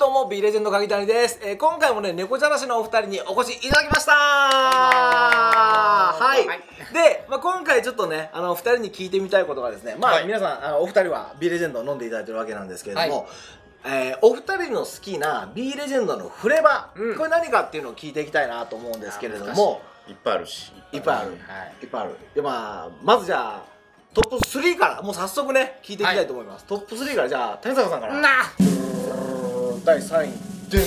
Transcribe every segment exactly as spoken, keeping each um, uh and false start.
どうも B レジェンド鍵谷です、えー、今回もね猫じゃらしのお二人にお越しいただきましたはい、はい、で、まあ、今回ちょっとねあのふたりに聞いてみたいことがですねまあ、はい、皆さんあのお二人は B レジェンドを飲んでいただいてるわけなんですけれども、はい、えー、お二人の好きな B レジェンドのフレーバー、うん、これ何かっていうのを聞いていきたいなと思うんですけれども、 いっぱいあるしいっぱいある、はい、いっぱいあるで、まあ、まずじゃあトップスリーからもう早速ね聞いていきたいと思います、はい、トップスリーからじゃあ谷坂さんからなだいさんいでん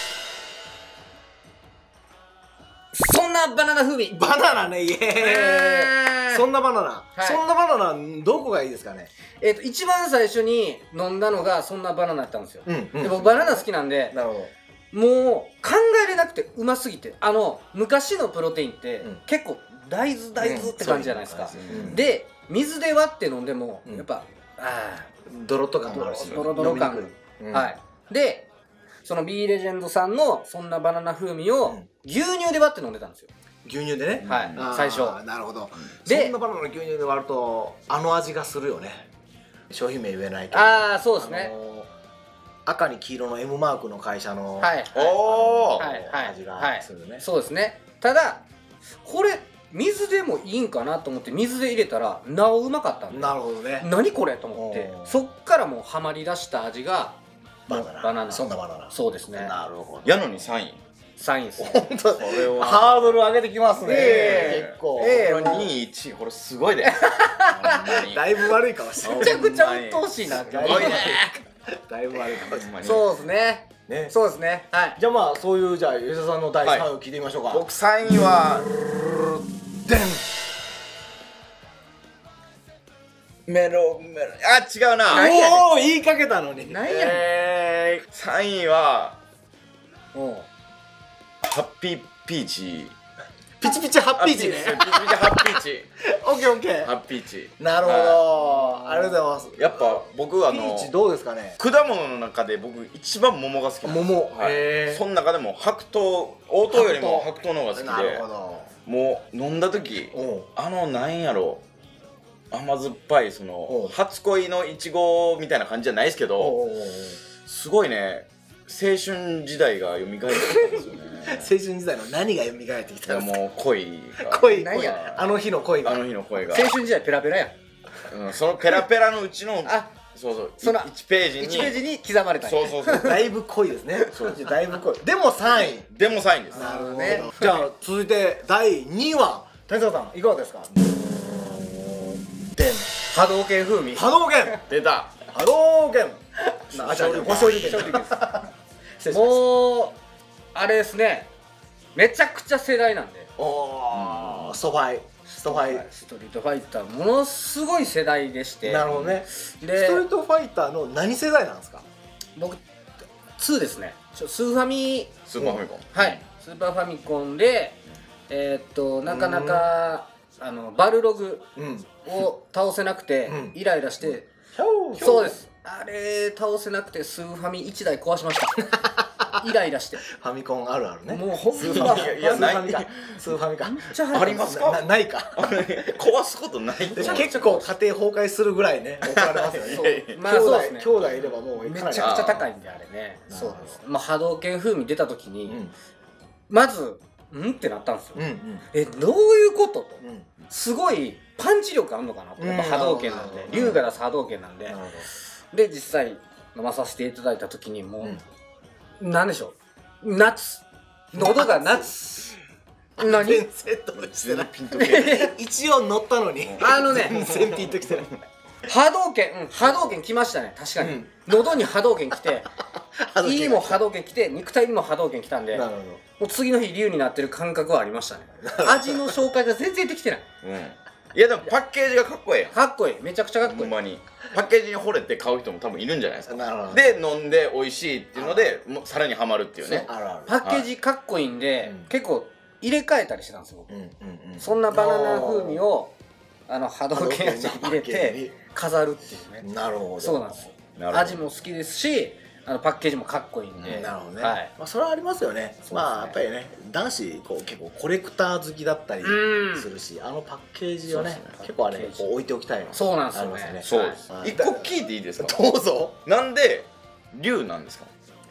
そんなバナナ風味バナナねイエーイそんなバナナ、はい、そんなバナナどこがいいですかね。 えっと一番最初に飲んだのがそんなバナナだったんですよ、うんうん、で僕バナナ好きなんでなるほどもう考えれなくてうますぎてあの昔のプロテインって、うん、結構大豆大豆って感じじゃないですか、うん、で水で割って飲んでも、うん、やっぱああドロッと感があるしドロドロ感、うん、はいでその B レジェンドさんのそんなバナナ風味を牛乳で割って飲んでたんですよ。 牛乳でね、 はい最初。 なるほど。でそんなバナナの牛乳で割るとあの味がするよね。商品名言えないけどああそうですね、 赤に黄色の M マークの会社のお味がするね。 そうですね。ただこれ水でもいいんかなと思って水で入れたらなおうまかったんで、 なるほどね。 何これと思ってそっからもうハマりだした味がバナナ。 バナナ。 そんなバナナ。 そうですね。 なるほど。 やのにさんい。 さんいです。 本当。これはハードル上げてきますね。結構。 ええ。にいいちいこれすごいね。 だいぶ悪いかもしれない。 めちゃくちゃ鬱陶しいな。 だいぶ悪い。だいぶ悪いかもしれない。 そうですね。ね。そうですね。はい。 じゃあまあそういうじゃあ吉田さんのだいさんいを聞いてみましょうか。 僕さんいはでん。メロメロあ違うな。 おお言いかけたのに。 何やねん。さんいはおハッピーピーチ。 ピチピチハッピーチね。 ピチピチハッピーチ。 オッケーオッケー。 ハッピーチ。 なるほど。ありがとうございます。 やっぱ僕あのピーチどうですかね。 果物の中で僕一番桃が好きなんです。 桃。 へえ。その中でも白桃、黄桃よりも白桃の方が好きで。 なるほど。 もう飲んだ時あのなんやろ甘酸っぱいその初恋のいちごみたいな感じじゃないですけどすごいね青春時代が蘇ってきたんですよね。 青春時代の何が蘇ってきたんですか。 もう恋が恋何やあの日の恋があの日の恋が青春時代ペラペラやんそのペラペラのうちのあそうそうそのいちページにいちページに刻まれたそうそうそうだいぶ濃いですね。だいぶ濃いでもさんいでもさんいです。 なるほどね。じゃあ続いてだいにいは谷坂さんいかがですか。でん波動拳風味波動拳出た波動拳あじゃあご勝利拳もうあれですねめちゃくちゃ世代なんでおおストファイストファイストリートファイターものすごい世代でして。 なるほどね。ストリートファイターの何世代なんですか。 僕ツーですね。スーファミスーパーファミコンはいスーパーファミコンでえっとなかなかあのバルログを倒せなくてイライラしてそうですあれ倒せなくてスーファミいちだい壊しましたイライラして。 ファミコンあるあるね。 もうほんまスーファミかスーファミかありますか。 ないか壊すことない。 結構家庭崩壊するまず怒られますよね。 まあそうですね。 兄弟いればもうめちゃくちゃ高いんであれね。そうです。まあ波動拳風味出た時にまずんってなったんですよ。えどういうこととすごいパンチ力あるのかなと。やっぱ波動拳なんで龍が出す波動拳なんでで実際飲まさせていただいた時にもうなんでしょう夏喉が夏何全然としてない一応乗ったのにあのね全然ピンときてない波動拳波動拳きましたね確かに喉に波動拳きて胃にも波動拳きて肉体にも波動拳きたんでもう次の日竜になってる感覚はありましたね。味の紹介が全然できてない。 いやでもパッケージがかっこいいやん。 かっこいいめちゃくちゃかっこいい。 ほんまにパッケージに惚れて買う人も多分いるんじゃないですか。で飲んで美味しいっていうのでさらにハマるっていうね。 パッケージかっこいいんで結構入れ替えたりしてたんですよ。そんなバナナ風味をあの波動拳に入れて飾るっていうね。 なるほど。 そうなんですよ。味も好きですしあのパッケージもかっこいいんで。 なるほどね。まあそれはありますよね。まあやっぱりね男子こう結構コレクター好きだったりするしあのパッケージをね結構あれこう置いておきたいの。 そうなんですよね。 そうです。一個聞いていいですか。 どうぞ。 なんで龍なんですか。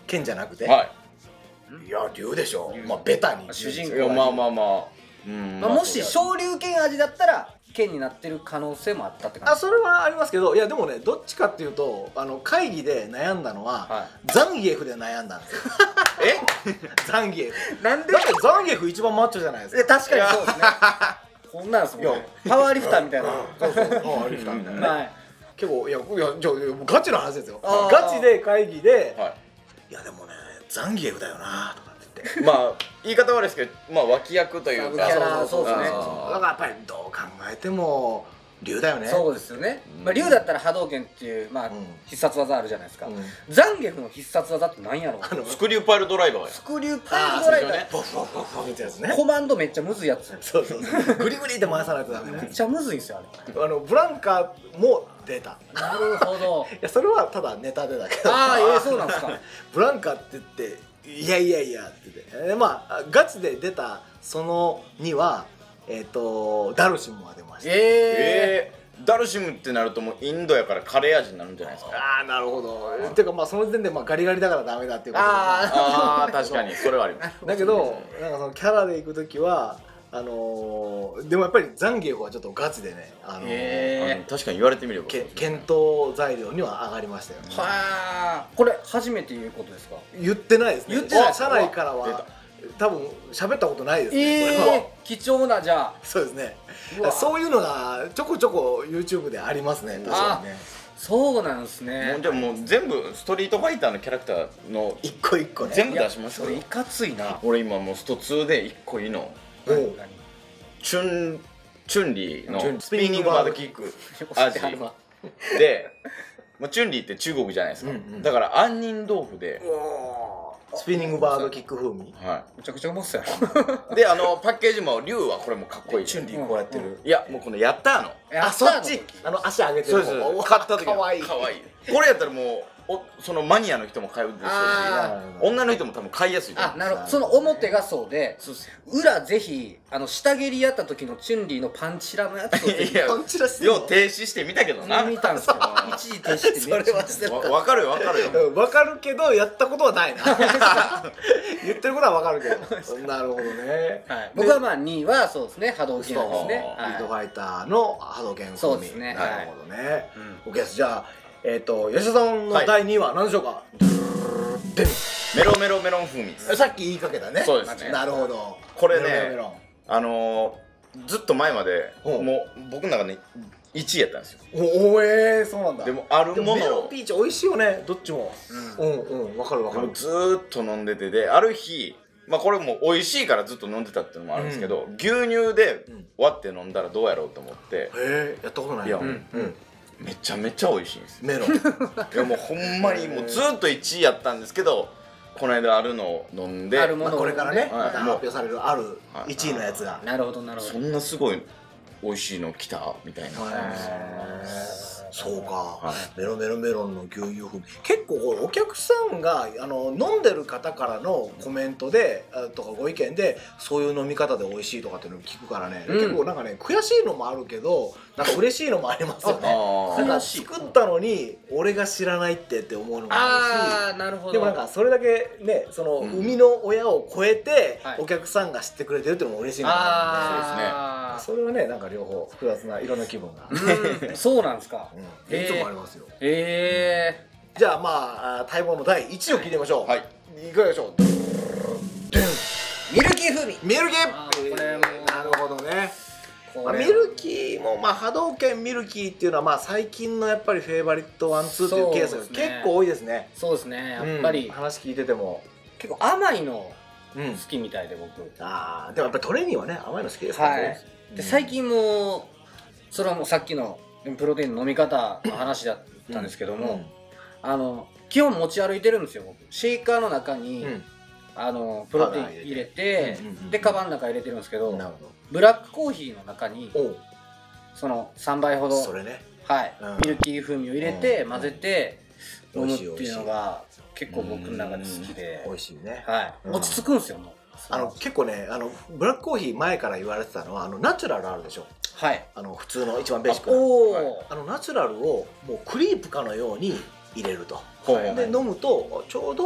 剣じゃなくて、 はいいや龍でしょ、まあベタに主人公いやまあまあまあ、 うんまあ、もし昇竜拳味だったら剣になってる可能性もあったって感じ。 あそれはありますけど、いやでもねどっちかっていうとあの会議で悩んだのは、はい、ザンギエフで悩んだんですよえザンギエフなんでだってザンギエフ一番マッチョじゃないですか。 え確かにそうですねこんなんですもんねパワーリフターみたいなそうそうパワーリフターみたいなね、はい、結構いやいやじゃガチの話ですよ。ガチで会議で、はい、いやでもねザンギエフだよなとかって言ってまあ言い方悪いですけど、まあ脇役というか、 そうですね。だからやっぱりどう考えても龍だよね。 そうですよね。まあ龍だったら波動拳っていうまあ必殺技あるじゃないですか。ザンギエフの必殺技って何やろう。 スクリューパイルドライバーや。 スクリューパイルドライバー。 ボフボフボフってやつね。 コマンドめっちゃむずいやつ。 そうそうそう。グリグリって回さないとダメ。 めっちゃむずいんですよあれ。 あのブランカも出た。 なるほど。 いやそれはただネタでだけど。 ああええそうなんですか。 ブランカって言って。いやいやいやって言って、まあガチで出たそのにはえっとダルシムは出ました。 ええダルシムってなるともうインドやからカレー味になるんじゃないですか。 ああなるほど。っていうかまあその時点でまあガリガリだからダメだっていうことああ確かにそれはあります。 だけどなんかそのキャラで行く時はあのでもやっぱりザンギエフはちょっとガチでね、あの確かに言われてみれば検討材料には上がりましたよね。 はあこれ初めて言うことですか。 言ってないですね。 言ってない。 社内からは多分喋ったことないですね。 ええ貴重なじゃあそうですね。そういうのがちょこちょこ YouTube でありますね。確かにね。 そうなんですね。 もうじゃあもう全部ストリートファイターのキャラクターの一個一個ね全部出しますよ。 それいかついな。 俺今もうストツーで一個いいのチュンチュンリーのスピニングバードキック味で、チュンリーって中国じゃないですか。だから杏仁豆腐でスピニングバードキック風味。 はい。めちゃくちゃうまそうや。であのパッケージも龍はこれもかっこいい。 チュンリーこうやってる。 いやもうこのやったーの。 あそっち。あの足上げてる。 そうです。買った時。かわいい。かわいい。これやったらもう。おそのマニアの人も買うでしょうし女の人も多分買いやすい。 あなるほど。その表がそうで裏ぜひあの下蹴りやった時のチュンリーのパンチラのやつをぜひパンチラしてよう停止してみたけどな。 見たんですけど一時停止してそれはしてた。 分かるよ分かるよ分かるけどやったことはないな言ってることは分かるけど。なるほどね。 僕はまあにいはそうですね波動拳ですね。 リードファイターの波動拳。 そうですね。 なるほどね。オッケーです。じゃあえっと吉田さんのだいにいは何でしょうか。 メロメロメロン風味です。 さっき言いかけたね。 そうですね。 なるほど。 これねあのずっと前までもう僕の中でいちいやったんですよ。 おおえーそうなんだ。 でもあるものメロンピーチ美味しいよねどっちも。うんうん分かる分かる。 ずーっと飲んでてである日まあこれも美味しいからずっと飲んでたっていうのもあるんですけど牛乳で割って飲んだらどうやろうと思って。 へえやったことない。いやめちゃめちゃ美味しいんですよメロン。いやもうほんまにもうずっといちいやったんですけどこの間あるのを飲んでこれからねまた発表されるあるいちいのやつが。 なるほどなるほど。 そんなすごい美味しいの来たみたいな。 そうかメロメロメロンの牛乳風味結構お客さんがあの飲んでる方からのコメントでとかご意見でそういう飲み方で美味しいとかっていうのを聞くからね結構なんかね悔しいのもあるけどなんか嬉しいのもありますよね。なんか作ったのに俺が知らないってって思うのもあるし。 ああなるほど。 でもなんかそれだけねその生みの親を超えてお客さんが知ってくれてるっていうのも嬉しいのもあるんでそれはねなんか両方複雑ないろんな気分が。 そうなんですか。 いつもありますよ。 ええ。 じゃあまあ待望のだいいちを聞いてみましょう。はい。いかがでしょう。 ミルキー風味。 ミルキー。これもなるほどね。ミルキーもまあ波動拳ミルキーっていうのはまあ最近のやっぱりフェイバリットワンツーっていうケースが結構多いですね。 そうですね。やっぱり話聞いてても結構甘いの好きみたいで僕。 ああでもやっぱりトレーニーはね甘いの好きですからね。 で最近もそれはもうさっきのプロテインの飲み方の話だったんですけども、うん、あの基本持ち歩いてるんですよ僕。シェイカーの中に、うん、あのプロテイン入れてでカバンの中入れてるんですけど、ブラックコーヒーの中にそのさんばいほどそれね、はい、うん、ミルキー風味を入れて、うん、混ぜて飲むっていうのが結構僕の中で好きで美味しいね。 はい、うん、落ち着くんですよもう。 あの結構ねあのブラックコーヒー前から言われてたのはあのナチュラルあるでしょ。はい、あの普通の一番ベーシックな あ, あのナチュラルをもうクリープかのように入れると。で飲むとちょうど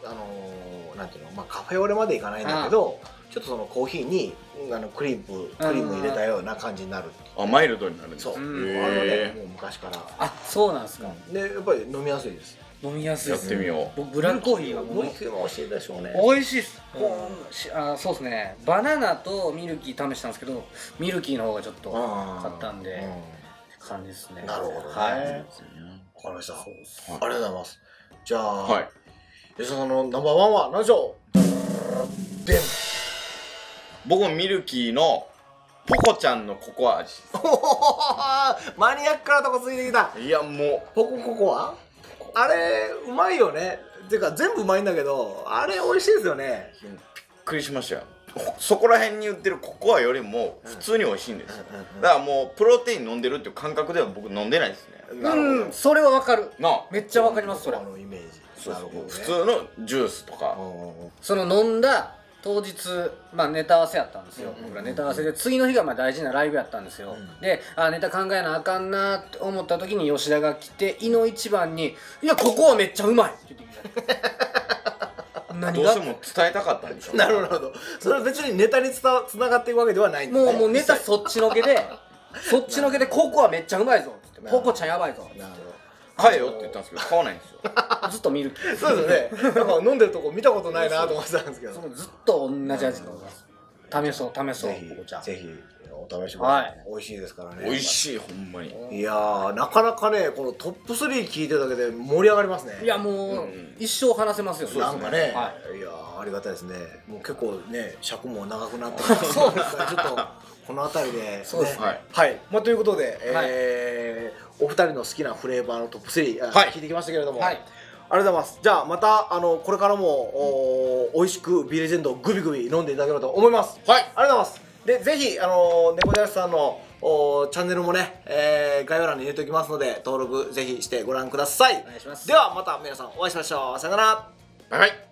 あのー、なんていうの、まあ、カフェオレまでいかないんだけど、ちょっとそのコーヒーにあのクリームクリーム入れたような感じになる。 あ、マイルドになるんですか。 そう、あのね、もう昔から。 あ、そうなんですか。 でやっぱり飲みやすいです。 飲みやすい。 やってみよう。 僕ブラックコーヒーはもうもう美味しいでしょうね。 美味しいっす。あ、そうですね。バナナとミルキー試したんですけど、ミルキーの方がちょっと買ったんで感じですね。 なるほどね。 はい。 わかりました。ありがとうございます。じゃあ、 はい。 吉田さんのナンバーワンは何でしょう。でん。 僕もミルキーのポコちゃんのココア味。 マニアックなとこついてきた。 いや、もうポコココアあれうまいよね。てか全部うまいんだけど、あれ美味しいですよね。 びっくりしましたよ。そこら辺に売ってるココアよりも普通に美味しいんですよ。だからもうプロテイン飲んでるっていう感覚では僕飲んでないですね。 うん、それはわかる。 なめっちゃわかります。それ。 あのイメージ。 そうそう、普通のジュースとか。 その飲んだ当日、まあネタ合わせやったんですよ。僕らネタ合わせで次の日がまあ大事なライブやったんですよ。で、あ、ネタ考えなあかんなって思った時に吉田が来て、いの一番に「いやここはめっちゃうまい!」って言ってきた。何がどうしても伝えたかったんでしょう。 なるほど。それは別にネタにつながっていくわけではないんですね。 もうもうネタそっちのけで、そっちのけで「ここはめっちゃうまいぞ」って言って「ポコちゃんやばいぞ」。 なるほど。 買えよって言ったんですけど買わないんですよ。 ずっとミルキー。 そうですよね。なんか飲んでるとこ見たことないなと思ってたんですけど。 ずっと同じ味飲みます。試そう試そう。 ぜひぜひお試しください。 はい。 美味しいですからね。 美味しい、ほんまに。 いやー、なかなかね、このトップスリー聞いてるだけで盛り上がりますね。 いやもう一生話せますよ。 なんかね、いやーありがたいですね。もう結構ね、尺も長くなってそうですね。ちょっとこの辺りで、 そうですね。はい。まあということで、えー、お二人の好きなフレーバーのトップスリー聞いてきましたけれども、はい。ありがとうございます。じゃあまたあのこれからもお美味しくビーレジェンドをグビグビ飲んでいただければと思います。はい。ありがとうございます。でぜひあの猫じゃらしさんのおチャンネルもね、えー、概要欄に入れておきますので登録ぜひしてご覧ください。お願いします。ではまた皆さんお会いしましょう。さよなら。 バイバイ。